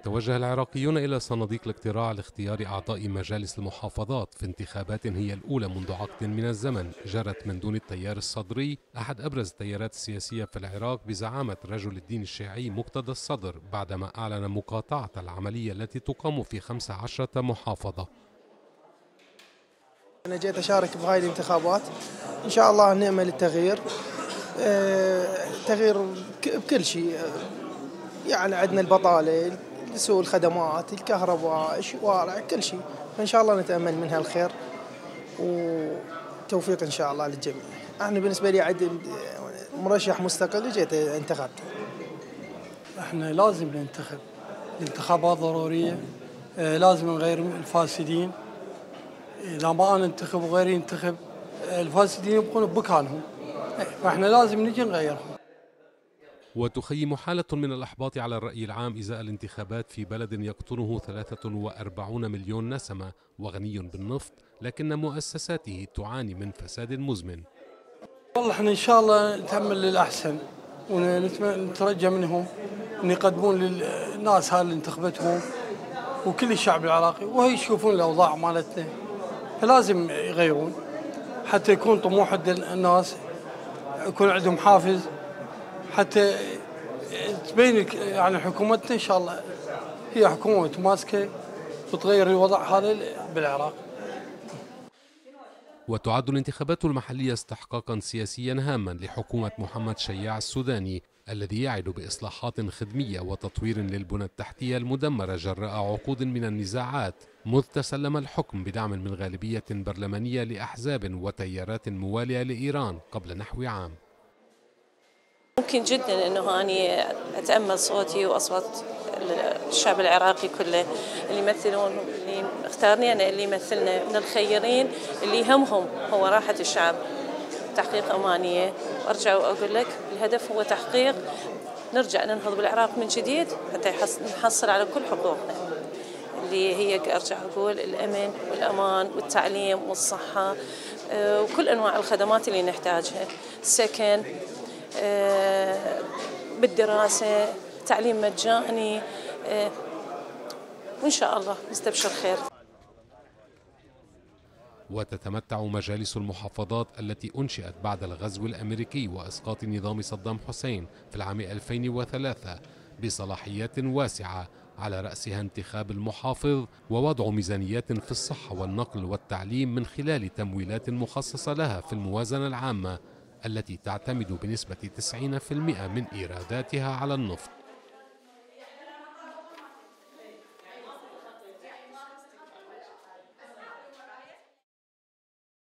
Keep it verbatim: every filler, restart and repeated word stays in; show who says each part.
Speaker 1: توجه العراقيون إلى صناديق الاقتراع لاختيار أعضاء مجالس المحافظات في انتخابات هي الأولى منذ عقد من الزمن جرت من دون التيار الصدري، أحد أبرز التيارات السياسية في العراق بزعامة رجل الدين الشيعي مقتدى الصدر، بعدما أعلن مقاطعة العملية التي تقام في خمس عشرة محافظة.
Speaker 2: أنا جيت أشارك بهاي الانتخابات، إن شاء الله نأمل التغيير، تغيير بكل شيء، يعني عندنا البطالة، سوء الخدمات، الكهرباء، الشوارع، كل شيء، فإن شاء الله نتأمل منها الخير وتوفيق إن شاء الله للجميع. أنا بالنسبة لي عندي مرشح مستقل وجيت انتخبته.
Speaker 3: احنا لازم ننتخب، الانتخابات ضرورية، لازم نغير الفاسدين، إذا ما أنا انتخب وغيري ينتخب الفاسدين يبقون بمكانهم، فاحنا لازم نجي نغيرهم.
Speaker 1: وتخيم حالة من الإحباط على الرأي العام إزاء الانتخابات في بلد يقطنه ثلاثة وأربعين مليون نسمة وغني بالنفط، لكن مؤسساته تعاني من فساد مزمن.
Speaker 3: والله احنا إن شاء الله نتأمل للأحسن ونترجى منهم أن يقدمون للناس هاي اللي انتخبتهم وكل الشعب العراقي، وهي يشوفون الأوضاع مالتنا، فلازم يغيرون حتى يكون طموح الناس، يكون عندهم حافز حتى تبين يعني حكومتنا إن شاء الله هي حكومة متماسكة وتغير الوضع هذا بالعراق.
Speaker 1: وتعد الانتخابات المحلية استحقاقا سياسيا هاما لحكومة محمد شياع السوداني الذي يعد بإصلاحات خدمية وتطوير للبنى التحتية المدمرة جراء عقود من النزاعات، مذ تسلم الحكم بدعم من غالبية برلمانية لأحزاب وتيارات موالية لإيران قبل نحو عام.
Speaker 4: ممكن جدا أنه أنا أتأمل صوتي وأصوات الشعب العراقي كله اللي يمثلون، اللي اختارني أنا، اللي يمثلنا من الخيرين، اللي يهمهم هو راحة الشعب، تحقيق أمانية. وأرجع وأقول لك الهدف هو تحقيق، نرجع ننهض بالعراق من جديد حتى نحصل على كل حقوقنا اللي هي، أرجع أقول، الأمن والأمان والتعليم والصحة وكل أنواع الخدمات اللي نحتاجها، السكن، بالدراسة، تعليم مجاني، وإن شاء الله نستبشر خير.
Speaker 1: وتتمتع مجالس المحافظات التي أنشئت بعد الغزو الأمريكي وإسقاط نظام صدام حسين في العام ألفين وثلاثة بصلاحيات واسعة، على رأسها انتخاب المحافظ ووضع ميزانيات في الصحة والنقل والتعليم من خلال تمويلات مخصصة لها في الموازنة العامة التي تعتمد بنسبة تسعين بالمئة من إيراداتها على النفط.